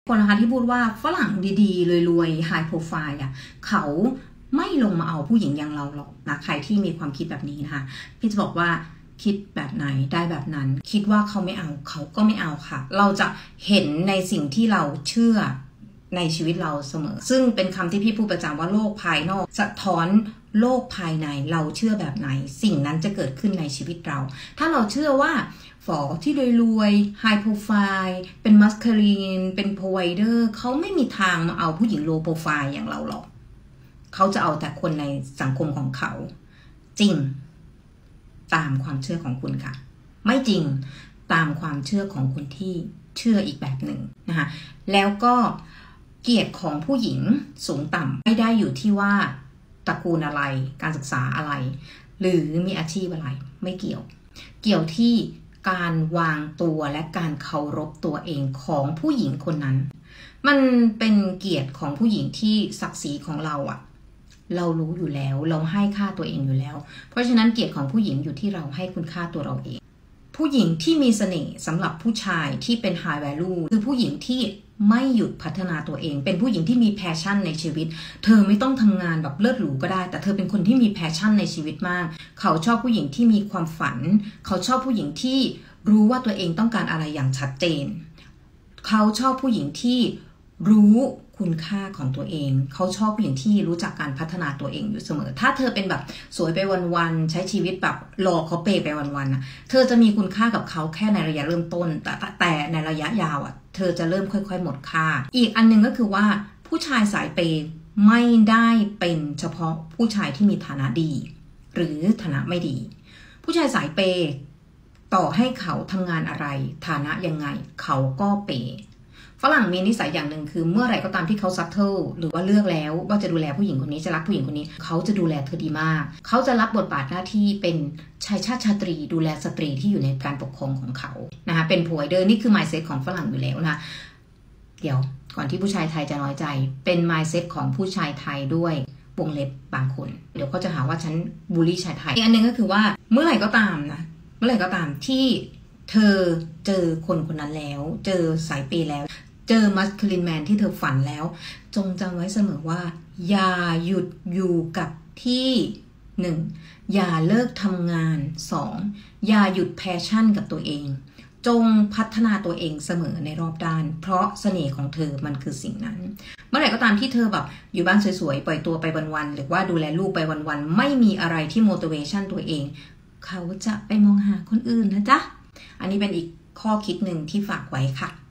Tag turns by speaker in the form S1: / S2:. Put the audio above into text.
S1: คนนะคะที่พูดว่าฝรั่งดีๆรวยๆไฮโปรไฟล์เขาไม่ลงมาเอาผู้หญิงอย่างเราหรอกนะใครที่มีความคิดแบบนี้นะคะพี่จะบอกว่าคิดแบบไหนได้แบบนั้นคิดว่าเขาไม่เอาเขาก็ไม่เอาค่ะเราจะเห็นในสิ่งที่เราเชื่อในชีวิตเราเสมอซึ่งเป็นคำที่พี่พูดประจำว่าโลกภายนอกสะท้อนโลกภายในเราเชื่อแบบไหนสิ่งนั้นจะเกิดขึ้นในชีวิตเราถ้าเราเชื่อว่าฝอที่รวยๆไฮโปรไฟล์เป็นมัสคารีนเป็นโพรไวเดอร์เขาไม่มีทางมาเอาผู้หญิงโลโปรไฟล์อย่างเราหรอกเขาจะเอาแต่คนในสังคมของเขาจริงตามความเชื่อของคุณค่ะไม่จริงตามความเชื่อของคนที่เชื่ออีกแบบหนึ่งนะคะแล้วก็เกียรติของผู้หญิงสูงต่ำไม่ได้อยู่ที่ว่าตระกูลอะไรการศึกษาอะไรหรือมีอาชีพอะไรไม่เกี่ยวที่การวางตัวและการเคารพตัวเองของผู้หญิงคนนั้นมันเป็นเกียรติของผู้หญิงที่ศักดิ์ศรีของเราเรารู้อยู่แล้วเราให้ค่าตัวเองอยู่แล้วเพราะฉะนั้นเกียรติของผู้หญิงอยู่ที่เราให้คุณค่าตัวเราเองผู้หญิงที่มีเสน่ห์สำหรับผู้ชายที่เป็น high value คือผู้หญิงที่ไม่หยุดพัฒนาตัวเองเป็นผู้หญิงที่มีแพชชั่นในชีวิตเธอไม่ต้องทำงานแบบเลิศหรูก็ได้แต่เธอเป็นคนที่มีแพชชั่นในชีวิตมากเขาชอบผู้หญิงที่มีความฝันเขาชอบผู้หญิงที่รู้ว่าตัวเองต้องการอะไรอย่างชัดเจนเขาชอบผู้หญิงที่รู้คุณค่าของตัวเองเขาชอบผู้หญิงที่รู้จักการพัฒนาตัวเองอยู่เสมอถ้าเธอเป็นแบบสวยไปวันๆใช้ชีวิตแบบรอเขาเปย์ไปวันๆเธอจะมีคุณค่ากับเขาแค่ในระยะเริ่มต้นแต่ในระยะยาวเธอจะเริ่มค่อยๆหมดค่าอีกอันนึงก็คือว่าผู้ชายสายเปย์ไม่ได้เป็นเฉพาะผู้ชายที่มีฐานะดีหรือฐานะไม่ดีผู้ชายสายเปย์ต่อให้เขาทำงานอะไรฐานะยังไงเขาก็เปย์ฝรั่งมีนิสัยอย่างหนึ่งคือเมื่อไหร่ก็ตามที่เขาซัตเทิลหรือว่าเลือกแล้วว่าจะดูแลผู้หญิงคนนี้จะรักผู้หญิงคนนี้เขาจะดูแลเธอดีมากเขาจะรับบทบาทหน้าที่เป็นชายชาติชาตรีดูแลสตรีที่อยู่ในการปกครองของเขานะคะเป็นโพรไวเดอร์นี่คือ mindset ของฝรั่งอยู่แล้วนะเดี๋ยวก่อนที่ผู้ชายไทยจะน้อยใจเป็น mindset ของผู้ชายไทยด้วยวงเล็บบางคนเดี๋ยวเขาจะหาว่าฉันบูลลี่ชายไทยอีกอันนึงก็คือว่าเมื่อไหร่ก็ตามที่เธอเจอคนคนนั้นแล้วเจอสายเปย์แล้วเจอมัสคูลินแมนที่เธอฝันแล้วจงจำไว้เสมอว่าอย่าหยุดอยู่กับที่ 1. อย่าเลิกทำงาน 2. อย่าหยุดแพชชั่นกับตัวเองจงพัฒนาตัวเองเสมอในรอบด้านเพราะเสน่ห์ของเธอมันคือสิ่งนั้นเมื่อไหร่ก็ตามที่เธอแบบอยู่บ้านสวยๆปล่อยตัวไปวันๆหรือว่าดูแลลูกไปวันๆไม่มีอะไรที่ motivation ตัวเองเขาจะไปมองหาคนอื่นนะจ๊ะอันนี้เป็นอีกข้อคิดหนึ่งที่ฝากไว้ค่ะ